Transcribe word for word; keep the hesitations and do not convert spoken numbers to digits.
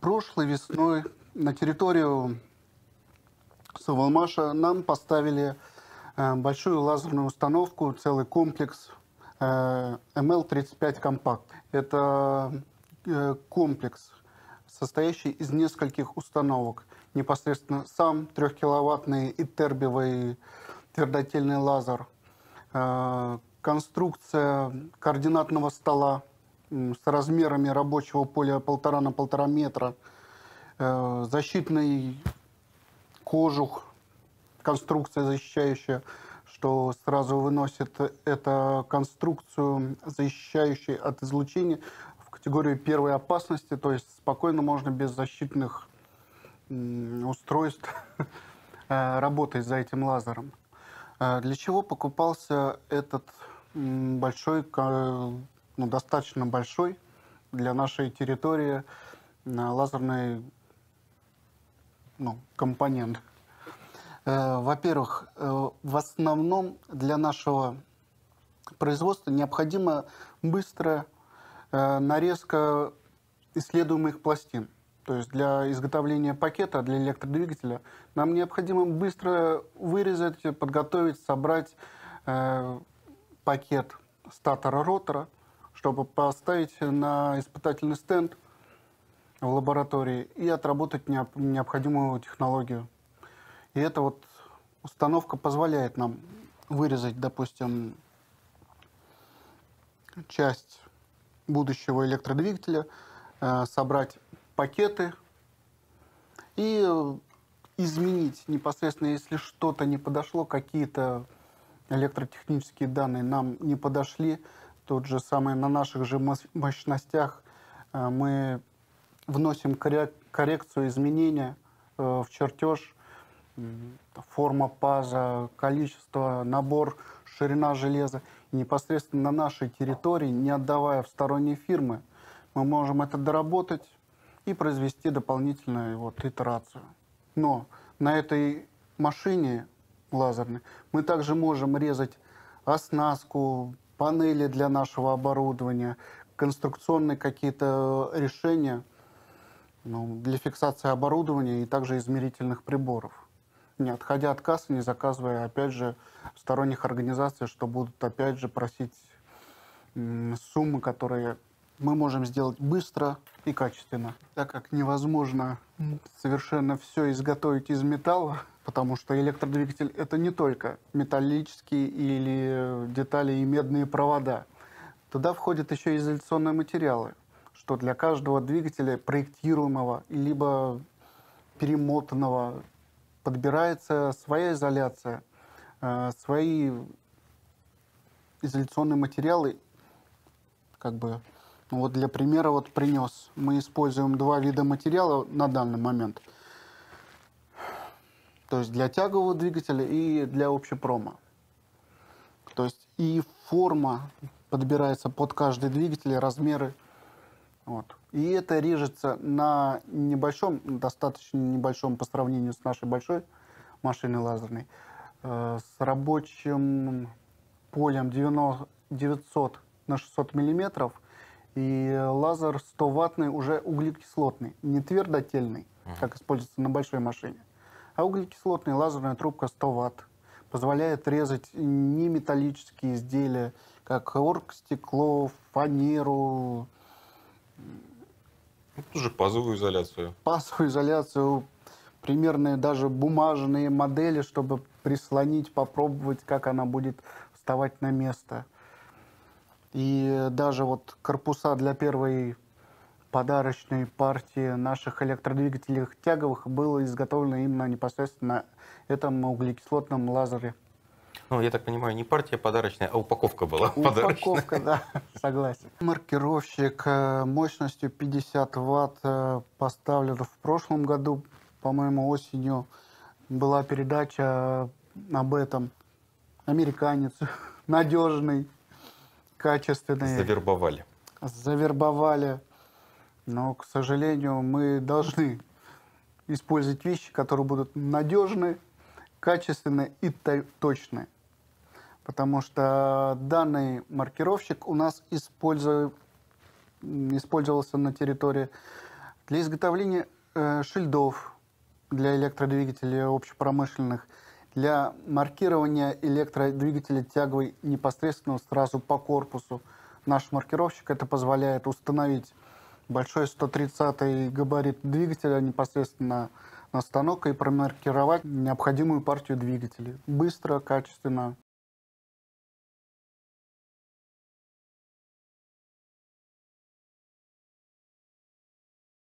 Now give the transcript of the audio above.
Прошлой весной на территорию Савалмаша нам поставили э, большую лазерную установку, целый комплекс э, эм эл тридцать пять Compact. Это э, комплекс, состоящий из нескольких установок. Непосредственно сам трехкиловаттный итербиевый твердотельный лазер, э, конструкция координатного стола м, с размерами рабочего поля полтора на полтора метра, э, защитный кожух, конструкция защищающая, что сразу выносит эту конструкцию, защищающую от излучения, в категорию первой опасности, то есть спокойно можно без защитных м, устройств э, работать за этим лазером. Э, Для чего покупался этот м, большой, ка- ну, достаточно большой для нашей территории э, лазерный, ну, компонент? Э, Во-первых, э, в основном для нашего производства необходима быстрая э, нарезка исследуемых пластин. То есть для изготовления пакета для электродвигателя нам необходимо быстро вырезать, подготовить, собрать э, пакет статора-ротора, чтобы поставить на испытательный стенд в лаборатории и отработать необ- необходимую технологию. И эта вот установка позволяет нам вырезать, допустим, часть будущего электродвигателя, э, собрать пакеты и э, изменить непосредственно, если что-то не подошло, какие-то электротехнические данные нам не подошли, тот же самый на наших же мощ- мощностях э, мы вносим коррек- коррекцию, изменения э, в чертеж, м, форма паза, количество, набор, ширина железа. И непосредственно на нашей территории, не отдавая в сторонние фирмы, мы можем это доработать и произвести дополнительную вот итерацию. Но на этой машине лазерной мы также можем резать оснастку, панели для нашего оборудования, конструкционные какие-то решения, ну, для фиксации оборудования и также измерительных приборов, не отходя от кассы, не заказывая, опять же, сторонних организаций, что будут, опять же, просить м, суммы, которые мы можем сделать быстро и качественно. Так как невозможно м, совершенно все изготовить из металла, потому что электродвигатель — это не только металлические или детали и медные провода. Туда входят еще изоляционные материалы, что для каждого двигателя проектируемого либо перемотанного подбирается своя изоляция, э, свои изоляционные материалы, как бы, ну вот для примера вот принес. Мы используем два вида материала на данный момент. То есть для тягового двигателя и для общепрома. То есть и форма подбирается под каждый двигатель, размеры. Вот. И это режется на небольшом, достаточно небольшом по сравнению с нашей большой машиной лазерной, э, с рабочим полем девяносто девятьсот на шестьсот миллиметров и лазер сто ваттный уже углекислотный, не твердотельный, как используется на большой машине, а углекислотный, лазерная трубка сто ватт. Позволяет резать неметаллические изделия, как оргстекло, фанеру, Ну, тоже пазовую изоляцию. пасовую изоляцию, примерные даже бумажные модели, чтобы прислонить, попробовать, как она будет вставать на место. И даже вот корпуса для первой подарочной партии наших электродвигателей тяговых было изготовлено именно непосредственно на этом углекислотном лазере. Ну, я так понимаю, не партия подарочная, а упаковка была подарочная. Упаковка, да, согласен. Маркировщик э, мощностью пятьдесят ватт э, поставлен в прошлом году, по-моему, осенью была передача об этом. Американец, надежный, качественный, Завербовали. завербовали. Но, к сожалению, мы должны использовать вещи, которые будут надежны, качественны и то- точны. Потому что данный маркировщик у нас использую- м, использовался на территории Для изготовления э, шильдов для электродвигателей общепромышленных, для маркирования электродвигателя тяговой непосредственно сразу по корпусу. Наш маркировщик это позволяет установить большой сто тридцатый габарит двигателя непосредственно на станок и промаркировать необходимую партию двигателей. Быстро, качественно.